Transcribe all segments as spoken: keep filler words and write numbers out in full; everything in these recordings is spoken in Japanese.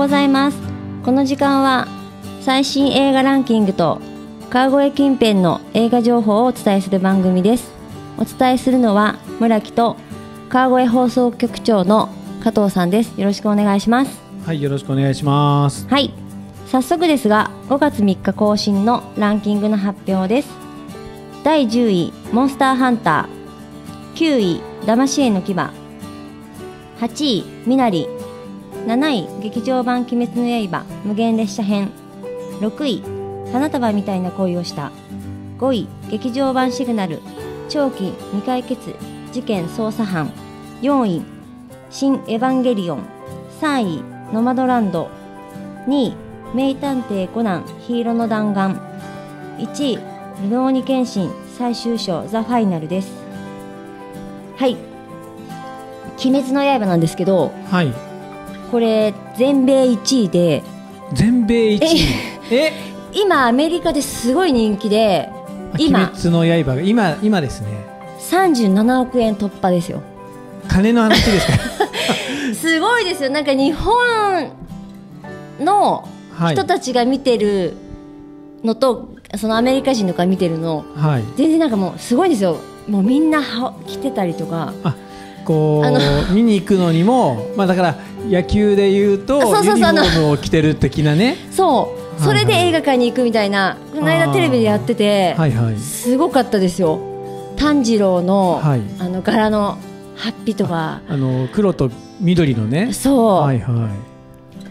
ございます。この時間は最新映画ランキングと川越近辺の映画情報をお伝えする番組です。お伝えするのは村木と川越放送局長の加藤さんです。よろしくお願いします。 はい、よろしくお願いします。 はい、早速ですがごがつみっか更新のランキングの発表です。だいじゅういモンスターハンター、きゅうい騙し絵の牙、はちいみなり、なない劇場版鬼滅の刃無限列車編、ろくい花束みたいな恋をした、ごい劇場版シグナル長期未解決事件捜査班、よんい新エヴァンゲリオン、さんいノマドランド、にい名探偵コナンヒーローの弾丸、いちいルノーニケンシン最終章ザ・ファイナルです。はい、鬼滅の刃なんですけど、 はい、 これ全米いちいで、 全米いちいえ今アメリカですごい人気で、今鬼滅の刃が今今ですねさんじゅうななおくえん突破ですよ。 金の話ですかすごいですよ。なんか日本の人たちが見てるのと、はい、そのアメリカ人とか見てるの、はい、全然なんかもうすごいんですよ。もうみんなは来てたりとか、あこう見に行くのにも、まあ、だから野球でいうとユニフォームを着てる的なね、 そうそれで映画館に行くみたいな、この間テレビでやってて、はいはい、すごかったですよ。炭治郎の、はい、あの柄のハッピーとか、 あの黒と緑のね、 そう、 はいはい、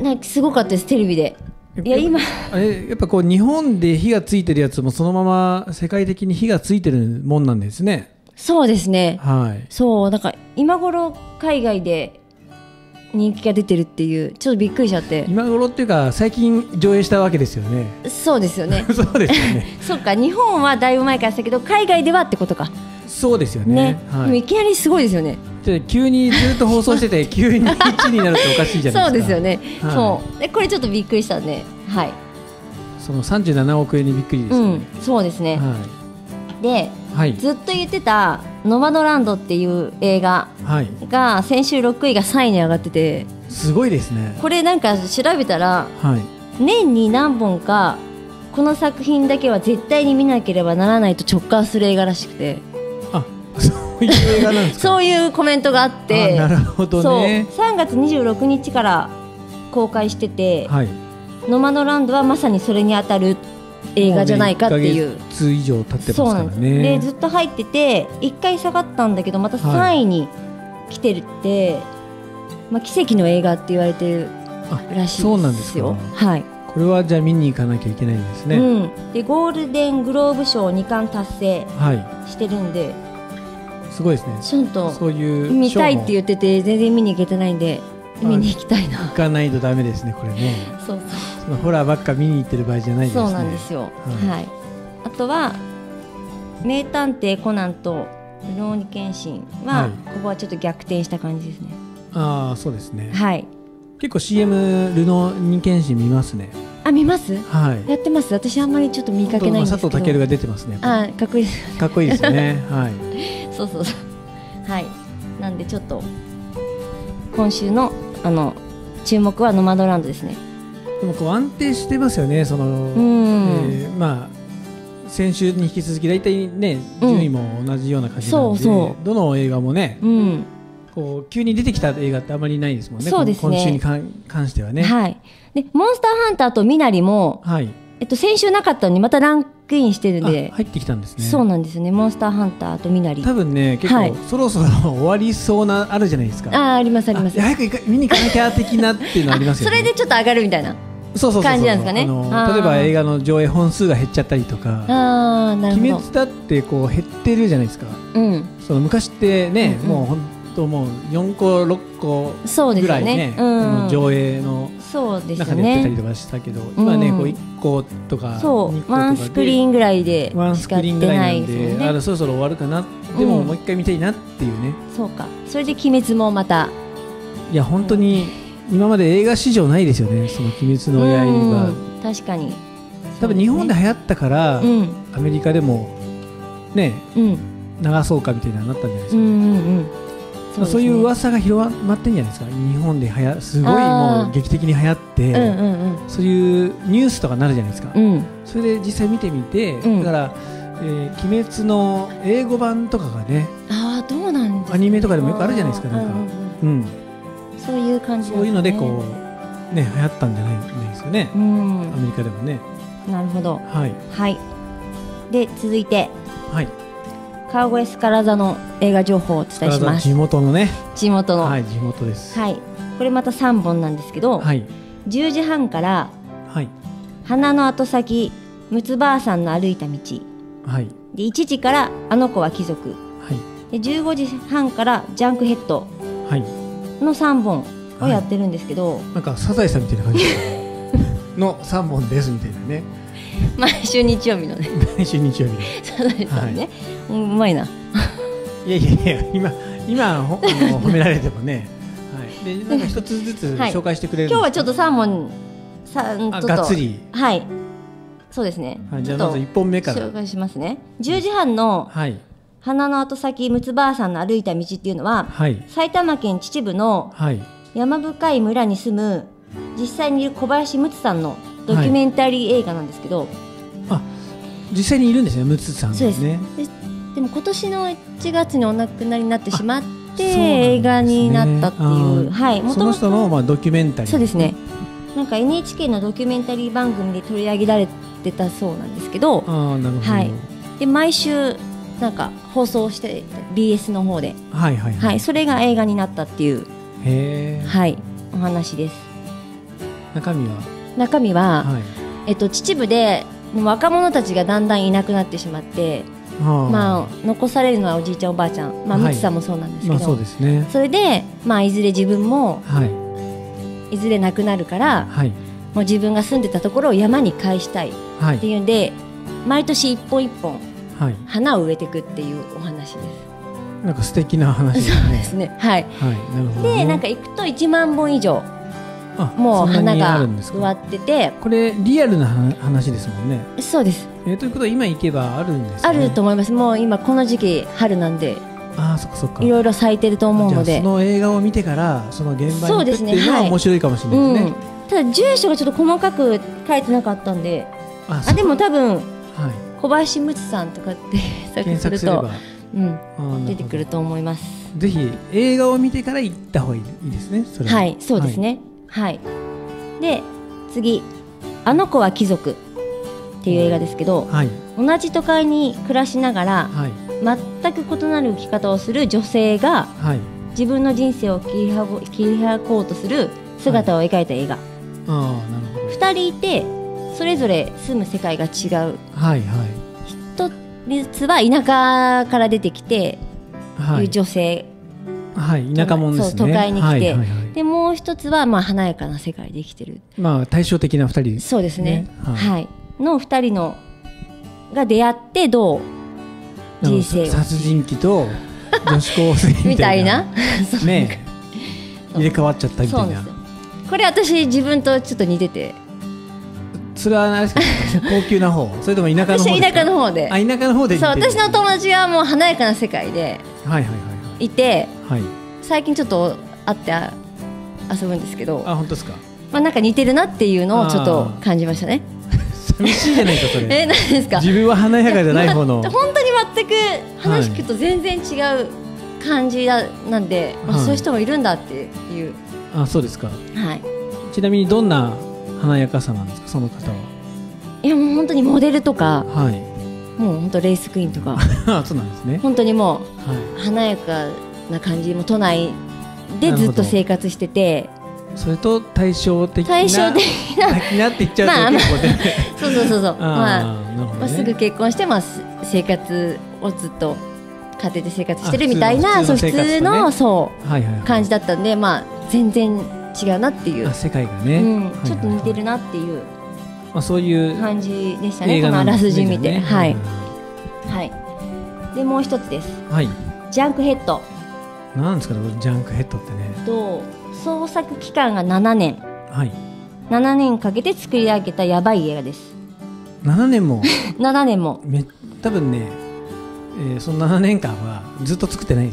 なんかすごかったですテレビで。いや今あれやっぱこう日本で火がついてるやつもそのまま世界的に火がついてるもんなんですね。 そうですね、 はい、 そうだから今頃海外で人気が出てるっていう、ちょっとびっくりしちゃって。 今頃っていうか最近上映したわけですよね。 そうですよねそうですよねそうか、日本はだいぶ前からしたけど海外ではってことか。 そうですよね、 ね、 はい、 でもいきなりすごいですよね。 急にずっと放送してて急にいちになるっておかしいじゃないですか。 そうですよね、はい、そうでこれちょっとびっくりしたんで、はい、 そのさんじゅうななおくえんにびっくりですよね、 うん、そうですね、はい、で、はい、ずっと言ってたノマドランドっていう映画が先週ろくいがさんいに上がってて、 すごいですね。 これなんか調べたら、 はい、 年に何本かこの作品だけは絶対に見なければならないと直感する映画らしくて、 あ、そういう映画なんですかそういうコメントがあって、 あ、なるほどね。 そうさんがつにじゅうろくにちから公開してて、はい、ノマドランドはまさにそれに当たる映画じゃないかっていう。 いっかげつ以上経ってますからね。そうなんです。 でずっと入ってていっかい下がったんだけどまたさんいに来てるって、はい、まあ、奇跡の映画って言われてるらしいですよ。 そうなんですか。 はい、 これはじゃあ見に行かなきゃいけないんですね、 うん、でゴールデングローブ賞にかん達成してるんで、はい、 すごいですね。 ちゃんとそういう見たいって言ってて全然見に行けてないんで見に行きたいな。 行かないとダメですねこれね。 そうそう、 そのホラーばっか見に行ってる場合じゃないですね。 そうなんですよ、はいはい、あとは名探偵コナンとルノーニケンシンは、はい、ここはちょっと逆転した感じですね。 ああ、そうですね、 はい、 結構 シーエム ルノーニケンシン見ますね。 あ、見ます、 はい、 やってます。私あんまりちょっと見かけないんですけど、 佐藤健が出てますね。 あ、かっこいいです、 かっこいいですよねはい、 そうそうそう、はい、なんでちょっと今週のあの注目はノマドランドですね。 でもこう安定してますよね。その、うん、えー、まあ先週に引き続きだいたいね順位も同じような感じなんで、うん、そうそう、どの映画もね、うん、こう急に出てきた映画ってあまりないですもんね。そうですね、今週に関してはね、はい、 でモンスターハンターとミナリも、はい、えっと、先週なかったのにまたランクインしてるんで入ってきたんですね。 そうなんですね。モンスターハンターとミナリ多分ね結構、はい、そろそろ終わりそうなあるじゃないですか。 あ、ありますあります。 早く見に行かなきゃ的なっていうのありますよねそれでちょっと上がるみたいな感じなんですかね。あの例えば映画の上映本数が減っちゃったりとか、 あ、なるほど。 鬼滅だってこう減ってるじゃないですか、うん、その昔ってね、うんうん、もう本当もうよんころっこぐらいね、うん、上映の中でやってたりとかしたけど、ね、今ね、うん、こういっことかそうにことかでワンスクリーンぐらいでしかやってないですよね。 あのそろそろ終わるかな、でももう一回見たいなっていうね、 うん、そうか。それで鬼滅もまた、 いや本当に今まで映画史上ないですよね、その鬼滅の刃。 確かに多分日本で流行ったから、うん、アメリカでもね、うん、流そうかみたいなのになったんじゃないですか、ね、うんうんうん、 そう、そういう噂が広まってんじゃないですか。日本ではやすごいもう劇的に流行って、うんうんうん、そういうニュースとかなるじゃないですか、うん、それで実際見てみて、うん、だから、えー、鬼滅の英語版とかがね、 あどうなんですか、 アニメとかでもよくあるじゃないですか、なんか、うんうんうん、 そういう感じ、ね、 そういうのでこう、ね、流行ったんじゃないですかね、うん、アメリカでもね。 なるほど、 はい、 はい、で続いて、 はい、 川越スカラ座の映画情報をお伝えします。 地元のね、 地元の、 はい、地元です。 はい、これまたさんぼんなんですけど、はい、じゅうじはんから、はい、花の後先むつばあさんの歩いた道、はい、でいちじからあの子は貴族、はい、でじゅうごじはんからジャンクヘッドのさんぼんをやってるんですけど、はい、 なんかサザエさんみたいな感じのさんぼんですみたいなね。 毎週日曜日のね毎週日曜日のサザエさんね、はい、うまいな。 いやいやいや、今今ほ褒められてもね、はい、でなんか一つずつ紹介してくれるんですか。 今日はちょっとさんぼんさんちょっとがっつり、 はいそうですね、 はい、じゃあまずいっぽんめから紹介しますね。じゅうじはんの、はい、花の後先むつばあさんの歩いた道っていうのは、はい、埼玉県秩父の山深い村に住む実際にいる小林むつさんのドキュメンタリー映画なんですけど、はい、 あ実際にいるんですね、むつさん、ね、 そうです。ででも今年のいちがつにお亡くなりになってしまって、ね、映画になったっていう、はい、 もともとその人のまあドキュメンタリー、 そうですね、なんか エヌエイチケー のドキュメンタリー番組で取り上げられてたそうなんですけど、 あなるほど、 はい、で毎週なんか放送して ビーエス の方で、はいはいはいはい、それが映画になったっていう、へー、はい、お話です。 中身は中身は、はい、えっと、秩父で若者たちがだんだんいなくなってしまって、まあ、残されるのはおじいちゃんおばあちゃん、まあ、むつさんもそうなんですけど、 まあそうですね、 それで、まあ、いずれ自分も、はい、いずれ亡くなるから、はい、もう自分が住んでたところを山に返したいっていうんで、はい、毎年一本一本、はい、花を植えていくっていうお話です。 なんか素敵な話ですね。 そうですね、はい、はい、なるほどね。でなんか行くといちまんぼん以上もう花が植わってて、 これリアルな話ですもんね。 そうです、 えー、ということは今行けばあるんですかね。 あると思います。もう今この時期春なんで、 あそっかそっか、 いろいろ咲いてると思うので、 その映画を見てからその現場に行くっていうのは面白いかもしれないですね。はい、うん、 ただ住所がちょっと細かく書いてなかったんで、ああでも多分、はい、小林むつさんとかって検索すると、うん、出てくると思います。 ぜひ映画を見てから行った方がいいですね。それは、 はい、そうですね、はい、はい、で次あの子は貴族っていう映画ですけど、はい、同じ都会に暮らしながら、はい、全く異なる生き方をする女性が、はい、自分の人生を切りは切り開こうとする姿を描いた映画、はい、あなるほど。ふたりいてそれぞれ住む世界が違う、はいはい、一つは田舎から出てきて、はい、いう女性、 はい、田舎者ですね。 そう都会に来て、はいはいはい、でもう一つはまあ華やかな世界で生きてる、 まあ、対照的なふたり、ね、 そうですね、はいはい、のふたりのが出会ってどう人生を殺人鬼と女子高生みたいなね入れ替わっちゃったみたいな。 これ私自分とちょっと似てて、 それは何ですか高級な方それとも田舎の方ですか。 私は田舎の方で、 あ田舎の方で、 そう私の友達はもう華やかな世界でいて、はいはいはいはい、最近ちょっと会って遊ぶんですけど、 あ本当ですか。 まあ、なんか似てるなっていうのをちょっと感じましたね。 寂しいじゃないですかそれ。 え何ですか。 自分は華やかじゃない方の、 ま、本当に全く話聞くと全然違う感じだなんで、はい、まあ、そういう人もいるんだっていう、 あそうですか、 はい、 ちなみにどんな華やかさなんですかその方は。 いやもう本当にモデルとか、 はい、 もう本当レースクイーンとかそうなんですね。 本当にもう、はい、華やかな感じも都内でずっと生活してて、 それと対照的な対照的ななっていっちゃうと、まあまあ、 そうそうそうそうまあ、ね、まあ、すぐ結婚して、まあ、生活をずっと家庭で生活してるみたいな、そう普通の、そう、はいはいはい、感じだったんで、まあ、全然違うなっていう、 あ世界がね、 うん、ちょっと似てるなっていう、 まあ、そういう感じでしたね、このあらすじ見て、ね、はい、はい、でもう一つです、はい、ジャンクヘッド。 なんですかねジャンクヘッドってね。 と創作期間がななねん、はい、ななねんかけて作り上げたやばい映画です。 ななねんもななねんもめ多分ね、えー、そのななねんかんはずっと作ってないですね。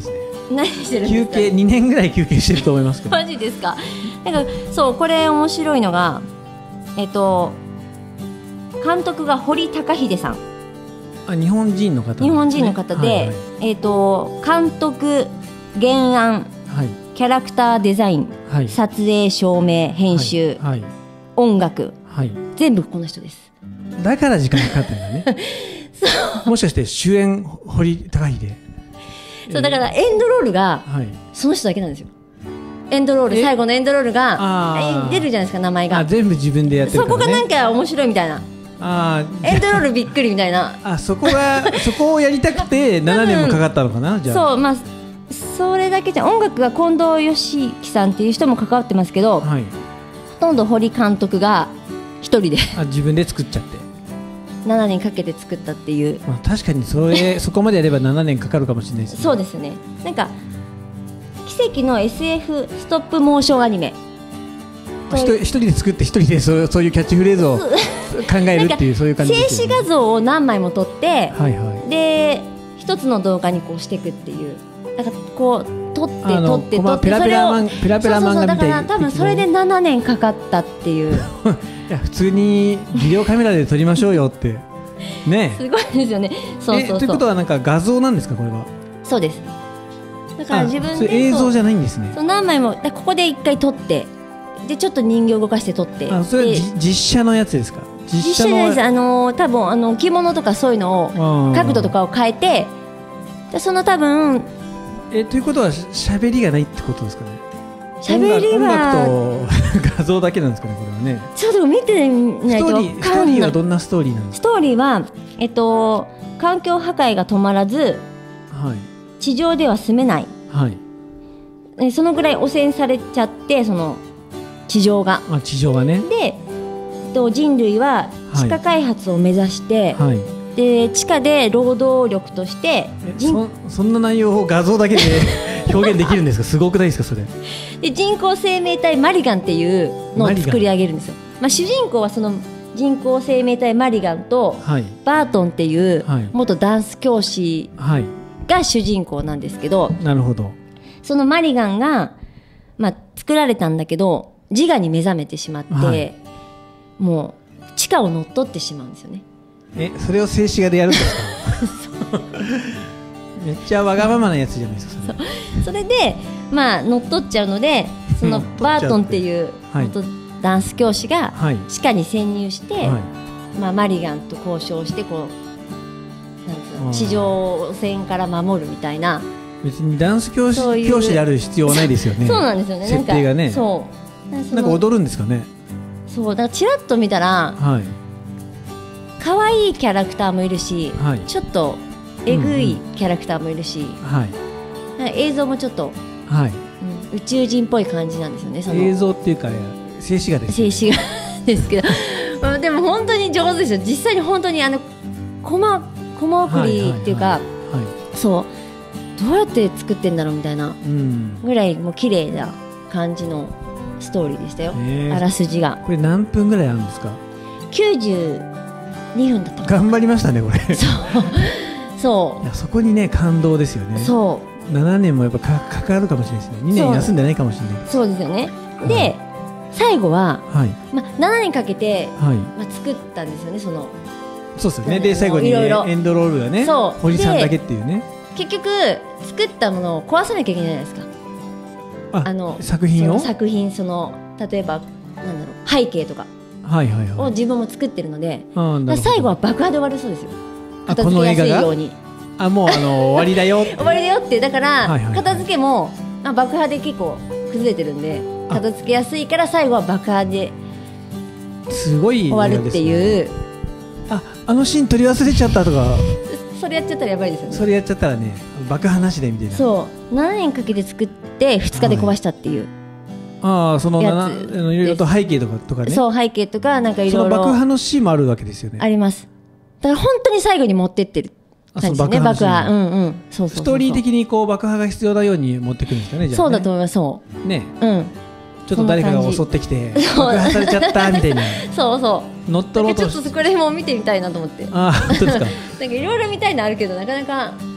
何してるんですか。 休憩にねんぐらい休憩してると思いますけどマジですか。なんかそうこれ面白いのがえっと監督が堀高秀さん。 あ、日本人の方、ね、 日本人の方で、はいはい、えっと監督、原案、はい、キャラクターデザイン、はい、撮影、照明、編集、はいはい、音楽、はい、全部この人です。 だから時間かかってるんだねもしかして主演堀高秀。 そうだからエンドロールがその人だけなんですよ。エンドロール、最後のエンドロールが出るじゃないですか、名前が。 あ、全部自分でやってるからね。 そこがなんか面白いみたいな。あ、エンドロールびっくりみたいな。 あ、そこがそこをやりたくてななねんもかかったのかな。じゃあそう、まあそれだけじゃ、音楽が近藤義樹さんっていう人も関わってますけど、はい、ほとんど堀監督が一人であ、自分で作っちゃってななねんかけて作ったっていう、 まあ、確かにそれそこまでやればななねんかかるかもしれないですね。 そうですね。なんか奇跡の エスエフ ストップモーションアニメ、 一人で作って一人でそう、そういうキャッチフレーズを考えるっていうそういう感じですよね。静止画像を何枚も撮って、はいはい、で一つの動画にこうしていくっていう、なんかこう撮って撮って撮って、 ペラペラマンペラペラ漫画みたいな。だから多分それでななねんかかったっていういや普通にビデオカメラで撮りましょうよってね。 すごいですよね。そうそうそう。 ということはなんか画像なんですか、これは。 そうです。だから自分で映像じゃないんですね。 そう何枚もここで一回撮って、でちょっと人形動かして撮って。 あ、それは実写のやつですか。 実写じゃないです。あの多分あの着物とかそういうのを角度とかを変えて、でその多分えということは喋りがないってことですかね。 喋りは音楽と画像だけなんですかね、これはね。 ちょっと見てみないと分かんない。 ストーリーはどんなストーリーなんですか。 ストーリーはえっと環境破壊が止まらず、はい、地上では住めない、はい、えそのぐらい汚染されちゃって、その地上が、 あ、地上がね。 で、えっと、人類は地下開発を目指して、はいはい、で地下で労働力としてそ, そんな内容を画像だけで表現できるんですか。すごくないですかそれ。 で人工生命体マリガンっていうのを作り上げるんですよ。まあ、主人公はその人工生命体マリガンと、はい、バートンっていう元ダンス教師が主人公なんですけど、はい、 なるほど。 そのマリガンが、まあ、作られたんだけど自我に目覚めてしまって、はい、もう地下を乗っ取ってしまうんですよね。 え、それを静止画でやるんですかめっちゃわがままなやつじゃないですか。 そ, それで、まあ、乗っ取っちゃうので、そのバートンっていう元ダンス教師が地下に潜入して、はい、まあ、マリガンと交渉してこうなんつうの地上戦から守るみたいな。 別にダンス教師、教師である必要はないですよね。 そうなんですよね。 設定がね。 そうなんか踊るんですかね。 そうだからチラッと見たら、はい、可愛いキャラクターもいるし、はい、ちょっとえぐいキャラクターもいるし、うんうん、はい、映像もちょっと、はい、うん、宇宙人っぽい感じなんですよね。その映像っていうか静止画です、ね、 静止画ですけどでも本当に上手ですよ。実際に本当にあのコマコマ送りっていうか、はいはいはいはい、そうどうやって作ってんだろうみたいなぐらいもう綺麗な感じのストーリーでしたよ。あらすじが。 これ何分ぐらいあるんですか。 きゅうじゅうにふんだった。 頑張りましたねこれ。 そうそう。 いやそこにね感動ですよね。そう。ななねんもやっぱ か, かかるかもしれないですね。にねん休んでないかもしれない。 そうですよね。で、はい、最後は、はい、ま、ななねんかけて、はい、ま、作ったんですよね。そのそうですよね。で最後に、ね、いろいろエンドロールがね、堀さんだけっていうね。 結局作ったものを壊さなきゃいけないじゃないですか。 ああの作品を作品その例えばなんだろう背景とかを自分も作ってるので、はいはいはい、最後は爆破で終わるそうですよ。片付けやすいように。 あもうあの終わりだよ終わりだよってだからはいはい、はい、片付けもあ爆破で結構崩れてるんで片付けやすいから最後は爆破ですごい終わるっていう。 ああのシーン取り忘れちゃったとかそれやっちゃったらやばいですよね。 それやっちゃったらね爆破なしでみたいな。 そうななねんかけて作ってふつかで壊したっていう、 はい、ああそのいろいろと背景とかとかね。 そう背景とかなんかいろいろその爆破のシーンもあるわけですよね。 あります。だから本当に最後に持ってってる感じですね。爆破、うんうん、そうそうそうそう。 ストーリー的にこう爆破が必要なように持ってくるんですかね。じゃあねそうだと思います。そうね、うん、 ちょっと誰かが襲ってきて爆破されちゃったみたいなそうそう乗っ取ろうとちょっとそこら辺も見てみたいなと思って。 あ本当ですか。 なんかいろいろ見たいのあるけどなかなか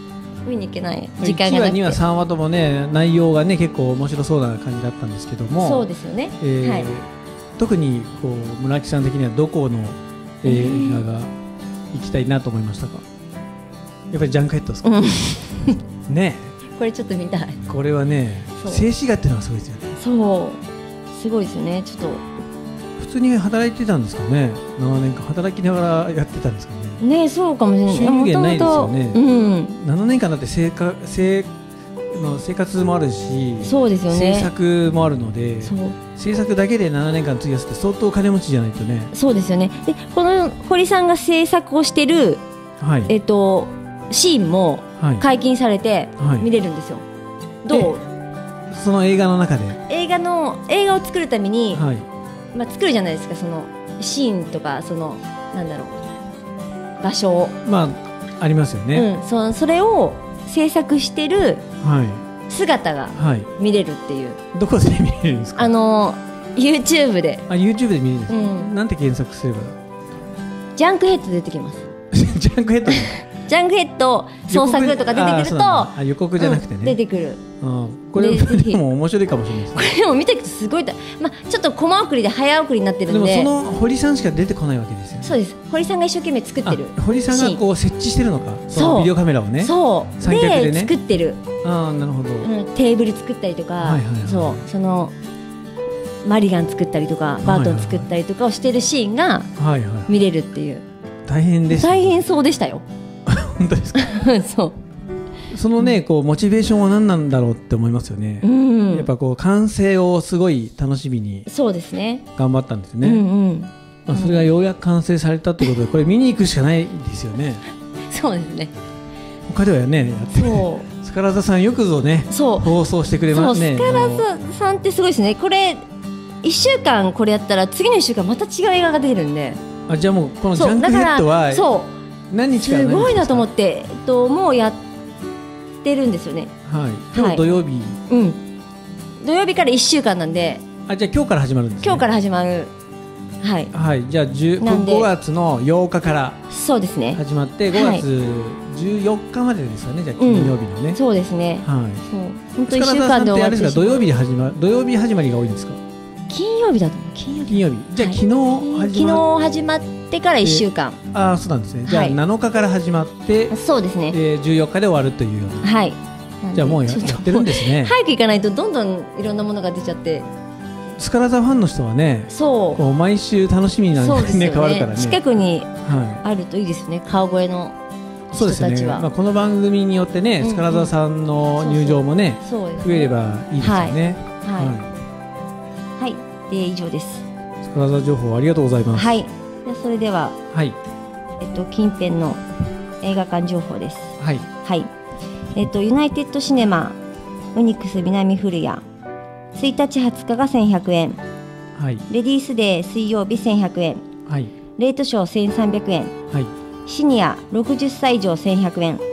見に行けない時間がなくて、いちわにわさんわともね内容がね結構面白そうな感じだったんですけども、 そうですよね、 えーはい、特にこう村木さん的にはどこの映画が行きたいなと思いましたか？やっぱりジャンクヘッドですか？ねこれちょっと見たい。 これはね静止画っていうのがすごいですよね。 そうすごいですよね。ちょっと普通に働いてたんですかね。ななねんかん働きながらやってたんですかね。 ね、そうかもしれない。 収入源ないですよね。 うん、 ななねんかんだって生活生の生活もあるし、 そうですよね。 制作もあるので、そう制作だけでななねんかん費やすって相当金持ちじゃないとね。そうですよね。 でこの堀さんが制作をしてる、はい、えっとシーンも解禁されて見れるんですよ。はいはい、どう？ その映画の中で映画の映画を作るために、はい、まあ作るじゃないですか。そのシーンとかそのなんだろう場所をまあありますよね。 うん、そそれを制作してる姿が見れるっていう。はいはい、どこで見れるんですか？ あの YouTube で。 あ YouTube で見れるんですか？うん、なんて検索すれば？ ジャンクヘッド出てきます。 ジャンクヘッドジャンクヘッド創作とか出てくるとああ予告じゃなくてね、うん、 出てくる。 あこれでも面白いかもしれないですね。 これでも見ていくとすごい、まあ、ちょっとコマ送りで早送りになってるんで。 でもその堀さんしか出てこないわけですよね。 そうです。堀さんが一生懸命作ってる。 堀さんがこう設置してるのか。そのビデオカメラをね。 そう三脚でね作ってる。 ああなるほど、うん。 テーブル作ったりとか、はいはいはい、そうそのマリガン作ったりとかバートン作ったりとかをしてるシーンが見れるっていう。 大変です、ね。 大変そうでしたよ。 本当ですか？そう。そのね、こうモチベーションは何なんだろうって思いますよね。うん、やっぱこう完成をすごい楽しみにそうですね頑張ったんですね。うんうんまあ、それがようやく完成されたということで、これ見に行くしかないですよね。 そうですね。 他ではねやってそうスカラ座さんよくぞねそう放送してくれますね。 スカラ座さんってすごいですね。これいっしゅうかんこれやったら次のいっしゅうかんまた違う映画が出るんで。 あじゃあもうこのジャンクヘッドはそう何日から何日ですか？すごいなと思って、えっと、もうやってるんですよね。 はい、今日土曜日、はいうん、土曜日からいっしゅうかんなんで。 あじゃあ今日から始まるんですね。 今日から始まる。はい、 はい、じゃあごがつのようかからそうですね始まってごがつじゅうよっかまでですよね。じゃあ金曜日のね、 うん、そうですね。はい、そう本当いっしゅうかんで終わってしまう。 土曜日で始まる土曜日始まりが多いんですか？ 金曜日だと金曜日。 金曜日じゃあ、はい、昨日始ま昨日始まってからいっしゅうかん。 ああそうなんですね。じゃあなのかから始まって、はい、 そうですね、 えー、じゅうよっかで終わるというような。はい。じゃあもう や, やってるんですね。 早く行かないとどんどんいろんなものが出ちゃって。 スカラ座ファンの人はね、そうこう毎週楽しみになるんですね。変わるからね。 近くにあるといいですね。川越の人たちは。そうですね。まあこの番組によってね、うんうん、スカラ座さんの入場もね、そうそう増えればいいですよね。はい。 はい。はい、で以上です。 スカラ座情報ありがとうございます。 はい。それでは、はい。えっと近辺の映画館情報です。はい。はい。えっとユナイテッドシネマウニクス南古谷ついたちはつかがせんひゃくえん、はい、レディースデー水曜日せんひゃくえん、はい、レートショーせんさんびゃくえん、はい、シニアろくじゅっさい以上せんひゃくえん、はい、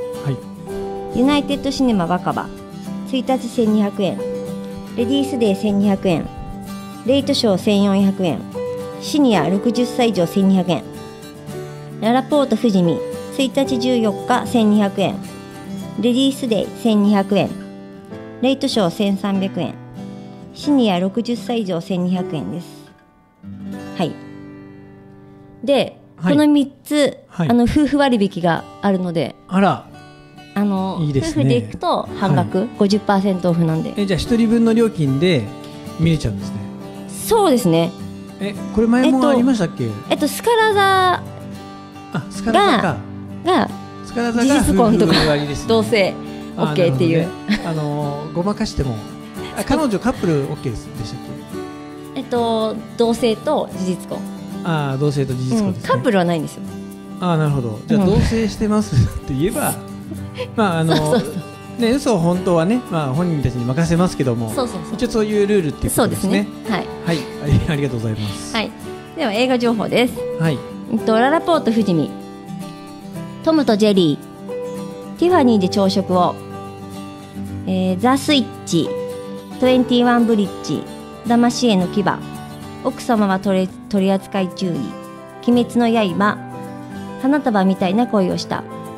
ユナイテッドシネマ若葉ついたちせんにひゃくえん、レディースデーせんにひゃくえん、レートショーせんよんひゃくえん、シニアろくじゅっさい以上せんにひゃくえん、ララポート富士見ついたちじゅうよっかせんにひゃくえん、レディースデーせんにひゃくえん、レートショーせんさんびゃくえん、シニアろくじゅっさい以上せんにひゃくえんです。はい。で、はい、このみっつ、はい、あの夫婦割引があるので、あら、あのいいですね、夫婦で行くと半額、はい、ごじゅっパーセント オフなんで。 えじゃあひとりぶんの料金で見れちゃうんですね。 そうですね。 えこれ前もありましたっけ？えっと、 えっと、スカラ座あスカラ座かがスカラ座が夫婦割ですね。 同性 OK っていう。 あのごまかしても。彼女カップル OK でしたっけ？えっと同性と事実婚。 ああ同性と事実婚ですね、 うん、カップルはないんですよ。 ああなるほど。じゃあ同棲してますって言えば、まああのそうそうそうね嘘本当はねまあ本人たちに任せますけども、そうそうそう一応そういうルールっていうことですね。そうですね。はいはいありがとうございます。はい。 では映画情報です。はい。えっとララポート富士見、トムとジェリー、ティファニーで朝食を、えー、ザスイッチ。にじゅういちブリッジ、騙し絵の牙、奥様は取り、取り扱い注意、鬼滅の刃、花束みたいな恋をした、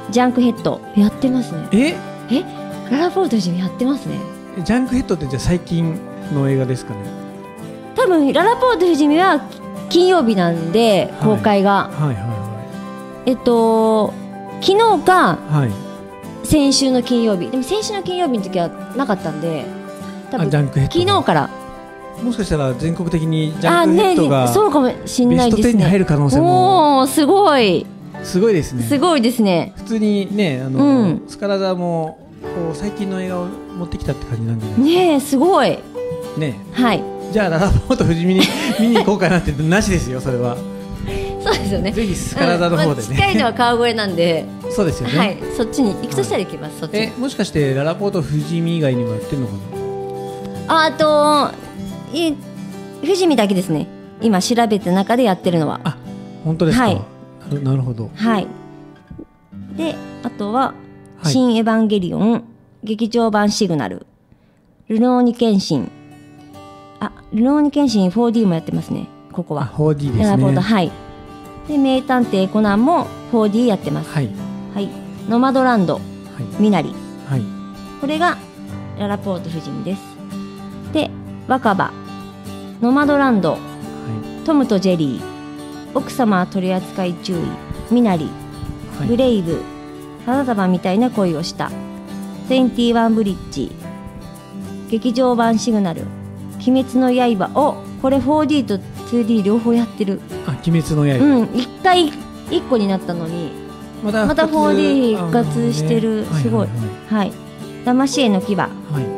ジャンクヘッドやってますね。 ええララポート富士見やってますね。 ジャンクヘッドってじゃあ最近の映画ですかね。 多分ララポート富士見は金曜日なんで公開が、 はい、はいはいはいえっと昨日か、 はい、 先週の金曜日。でも先週の金曜日の時はなかったんで、多分ジャンクヘッド昨日からもしかしたら全国的にジャンクヘッドが、 ね、そうかもしれないですね。 ベストじゅうに入る可能性も。 おーすごいすごいですね。 すごいですね。 普通にね、あの、うん、スカラ座もこう最近の映画を持ってきたって感じなんじゃないですか。 ねえすごいね。 はい。 じゃあララポート富士見に見に行こうかなってなしですよそれは。 そうですよね。 ぜひスカラ座の方でね。うんまあ、 近いのは川越なんで。 そうですよね。 はい。そっちに行くとしたら行きます。はい、そっち。 えもしかしてララポート富士見以外にもやってるのかな。あとい富士見だけですね。今調べた中でやってるのは。 あ本当ですか。 はい。 なるほど。 はい。であとは、はい、新エヴァンゲリオン劇場版シグナルルローニケンシンあルローニケンシン フォーディー もやってますね。ここはフォーディー ですね。 はい。で名探偵コナンも フォーディー やってます。 はい、 はい、ノマドランド、はい、ミナリ、 はい、 これがララポート富士見です。で若葉ノマドランド、はい、トムとジェリー奥様取扱注意ミナリ、はい、ブレイブ花束みたいな恋をしたにじゅういちブリッジ劇場版シグナル鬼滅の刃をこれ フォーディー と ツーディー 両方やってる。 あ鬼滅の刃うんいっかいいっこになったのにまた フォーディー 復活してる、ね、すごいはい騙し絵の牙、はい、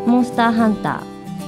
モンスターハンタ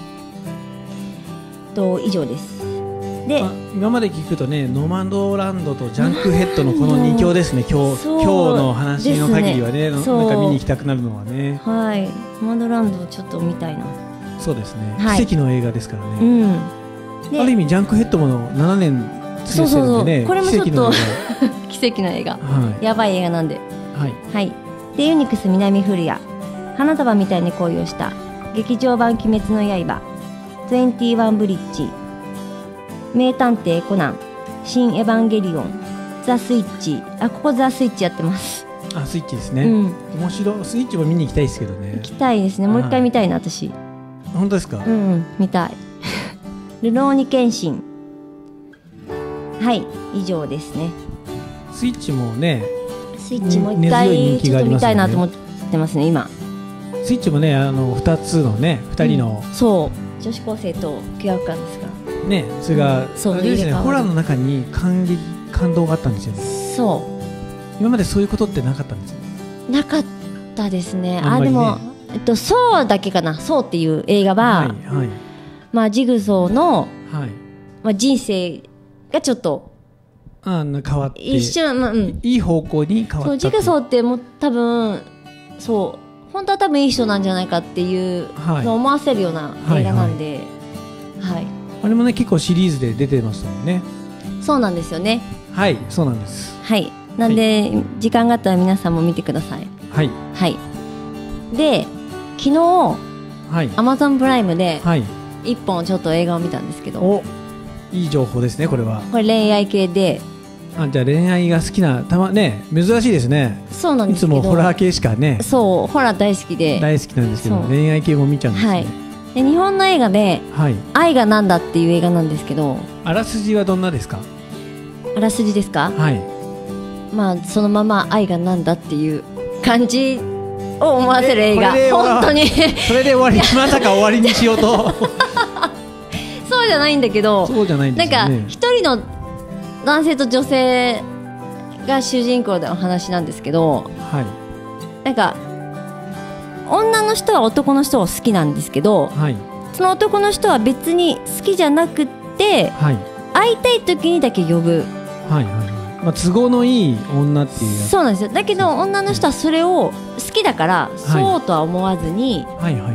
ーと以上です。で今まで聞くとねノマドランドとジャンクヘッドのこのに強ですね。今日今日の話の限りはねなんか見に行きたくなるのはね。 はいノマドランドちょっと見たいな。 そうですね、はい、奇跡の映画ですからね、 うん、 ある意味ジャンクヘッドもななねんそうそうそうこれもちょっと奇跡の映画、はい、やばい映画なんではい、 はい、でユニクス南古谷花束みたいに恋をした劇場版鬼滅の刃にじゅういちブリッジ名探偵コナン新エヴァンゲリオンザ・スイッチあここザ・スイッチやってます。 あスイッチですね、うん、面白い。スイッチも見に行きたいですけどね。 行きたいですね。もう一回見たいな私。 本当ですか。 うん、うん、見たいルローニケンシンはい以上ですね。 スイッチもねスイッチもう一回ちょっと見たいなと思ってますね今。 スイッチもねあのふたつのねふたりの、 うん、そう女子高生と凶悪犯ですからねそれが、うん、 そうあれですねホラーの中に感激感動があったんですよね。 そう今までそういうことってなかったんですよね。 なかったですね。あ, あでもえっと、そうだけかな。そうっていう映画は、はいはいまあ、ジグソーの、はいまあ、人生がちょっとあ変わって一瞬、まあうん、 いい方向に変わった。そうジグソーってもう多分そう本当は多分いい人なんじゃないかっていう、はい、思わせるような映画なんで、はいはいはい、 あれもね結構シリーズで出てましたもんね。 そうなんですよね。 はいそうなんです。 はいなんで、はい、時間があったら皆さんも見てください。 はいはいで昨日、はい、Amazon プライムで一本ちょっと映画を見たんですけど、 おいい情報ですねこれは。 これ恋愛系であじゃあ恋愛が好きなたまね珍しいですね。 そうなんですけどいつもホラー系しかねそうホラー大好きで大好きなんですけど恋愛系も見ちゃうんですね、はい、 で日本の映画で、はい、愛がなんだっていう映画なんですけどあらすじはどんなですか。 あらすじですか。 はいまあそのまま愛がなんだっていう感じを思わせる映画本当にそれで終わりまさか終わりにしようとそうじゃないんだけどそうじゃないんですよね。 なんか一人の男性と女性が主人公の話なんですけど、はい、なんか女の人は男の人を好きなんですけど、はい、その男の人は別に好きじゃなくて、はい、会いたい時にだけ呼ぶ、 はいはいまあ、都合のいい女っていうやつ。 そうなんですよ。だけど女の人はそれを好きだから、はい、そうとは思わずに、はいはいはい、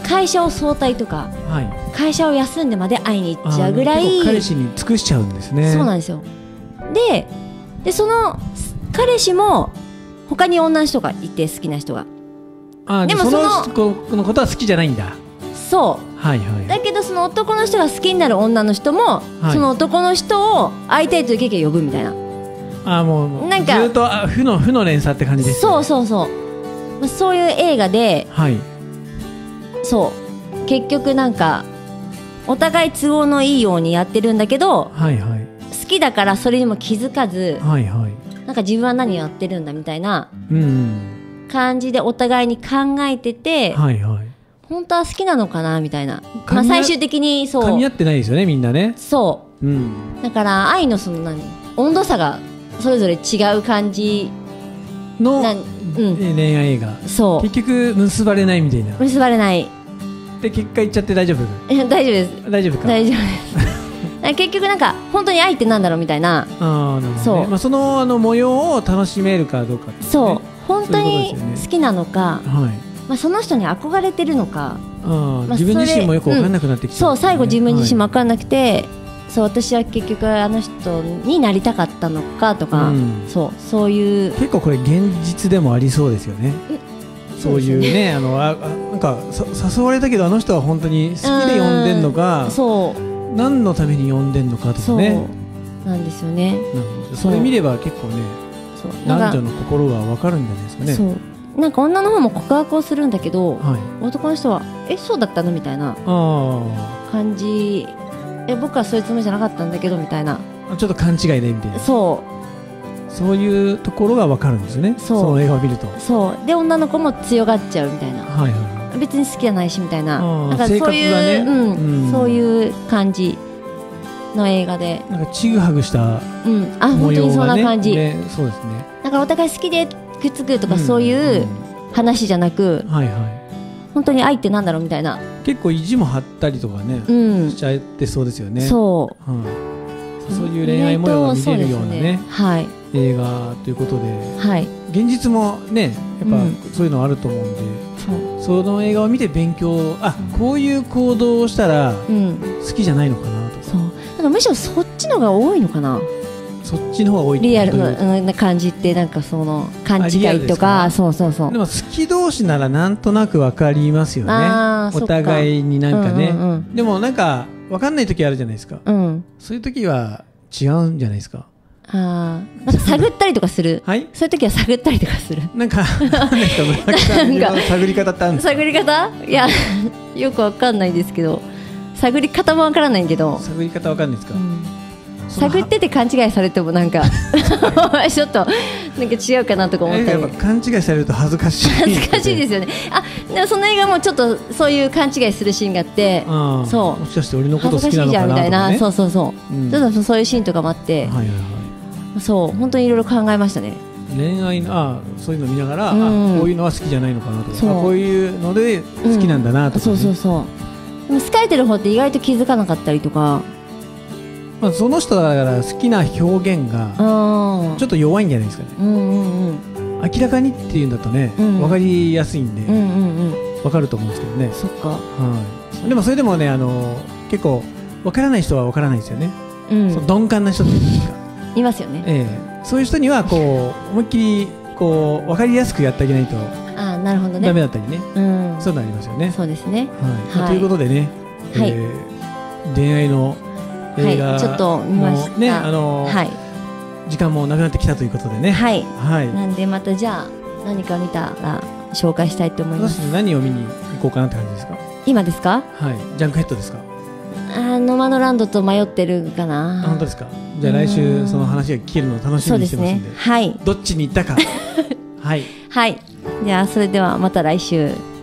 会社を早退とか、はい、会社を休んでまで会いに行っちゃうぐらい彼氏に尽くしちゃうんですね。 そうなんですよ。で、でその彼氏も他に女の人がいて好きな人があでもその子のことは好きじゃないんだ。 そう、はいはい、だけどその男の人が好きになる女の人も、はい、その男の人を会いたいという経験を呼ぶみたいな。 あもうなんかずっとあ負の負の連鎖って感じです、ね、 そうそうそう、まあ、そういう映画で、 はい、 そう結局なんかお互い都合のいいようにやってるんだけど、 はいはい、 好きだからそれにも気づかず、 はいはい、 なんか自分は何やってるんだみたいなうん感じでお互いに考えてて、 はいはい、 本当は好きなのかなみたいな、まあ、最終的にそう噛み合ってないですよねみんなね。 そう、うん、だから愛のその何温度差がそれぞれ違う感じの、うん、恋愛映画、 そう結局結ばれないみたいな、 結ばれないで結果言っちゃって大丈夫？ 大丈夫です。 大丈夫か？ 大丈夫です結局なんか本当に愛ってなんだろうみたいな、 あ、なるほどね、そう、まあ、その、あの模様を楽しめるかどうかって、ね、 そう本当に好きなのか、 はい、 まあ、その人に憧れてるのか、 あ、まあ、自分自身もよく分かんなくなってきて、ね、うん、そう最後自分自身も分かんなくて、はい、そう私は結局あの人になりたかったのかとか、うん、そうそういう結構これ現実でもありそうですよね。そういうね、あのあなんか誘われたけどあの人は本当に好きで呼んでんのか、そう何のために呼んでんのかとかね、 そうなんですよね。 それ見れば結構ね、そう男女の心が分かるんじゃないですかね。 そうなんか女の方も告白をするんだけど、はい、男の人はえそうだったのみたいな感じ、え僕はそういうつもりじゃなかったんだけどみたいな、 ちょっと勘違いねみたいな、 そうそういうところが分かるんですよね。そうその映画を見ると、 そうで女の子も強がっちゃうみたいな、はいはい、別に好きじゃないしみたいな、なんかそういう、ね、うんうん、そういう感じの映画で、 なんかちぐはぐした模様が、ね、うん、あ本当にそんな感じ、 ね、そうですね。 だからお互い好きでくっつくとかそういう話じゃなく、うん、はいはい、本当に愛ってなんだろうみたいな、 結構意地も張ったりとかね、うん、しちゃってそうですよね。そう、うん、そういう恋愛模様が見れるようなね、ね、はい、映画ということで、はい、現実もねやっぱそういうのあると思うんで、うん、そ, その映画を見て勉強、あこういう行動をしたら好きじゃないのかなとか、 そうなんかむしろそっちのが多いのかな、 そっちの方が多いリアルな感じって、なんかその勘違いとか、そうそうそう、 でも好き同士ならなんとなく分かりますよね、お互いになんかね、うんうんうん、でもなんか分かんない時あるじゃないですか、うん、そういう時は違うんじゃないですか。 あなんか探ったりとかする、はい、そういう時は探ったりとかする、 なんかなんですか村木さんの探り方ってあるんですか。 探り方、いやよくわかんないですけど、探り方もわからないけど、 探り方わかんないですか、うん、 探ってて勘違いされてもなんかちょっとなんか違うかなとか思ったり、やっぱ勘違いされると恥ずかしい、 恥ずかしいですよね。あでもその映画もちょっとそういう勘違いするシーンがあって、あそうもしかして俺のこと好きなのかなとか、ね、恥ずかしいじゃんみたいな、 そうそうそう、うん、ちょっとそういうシーンとかもあって、はいはいはい、そう本当にいろいろ考えましたね。 恋愛のあそういうの見ながら、うん、あこういうのは好きじゃないのかなとか、あこういうので好きなんだなとか、ね、うん、そうそうそう、 でも好かれてる方って意外と気づかなかったりとか、 まあ、その人だから好きな表現がちょっと弱いんじゃないですかね、うんうんうん、明らかにっていうんだとね、うん、分かりやすいんで、うんうんうん、分かると思うんですけどね。 そっか、はい、 でもそれでもねあの結構分からない人は分からないですよね、うん、その鈍感な人っていうんですか、 いますよね、 ええ、そういう人にはこう思いっきりこう分かりやすくやってあげないとあなるほど、ね、 ダメだったりね、うん、そういうのありますよね。 そうですね、 はいはい、ということでね、はい、えー、恋愛の映画、 はい、ちょっと見ましたね、あのーはい、時間もなくなってきたということでね、 はい、はい、なんでまたじゃあ何か見たら紹介したいと思います。 何を見に行こうかなって感じですか。 今ですか。 はい、ジャンクヘッドですか。 あノマドランドと迷ってるかな。 あ本当ですか。じゃあ来週その話が聞けるのを楽しみにしてますんで、 そうですね、はい、 どっちに行ったかはい、 はい、じゃあそれではまた来週。